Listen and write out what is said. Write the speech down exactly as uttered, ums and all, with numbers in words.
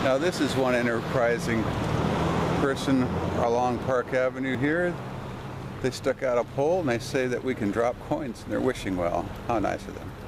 Now this is one enterprising person along Park Avenue here. They stuck out a pole and they say that we can drop coins and they're wishing well. How nice of them.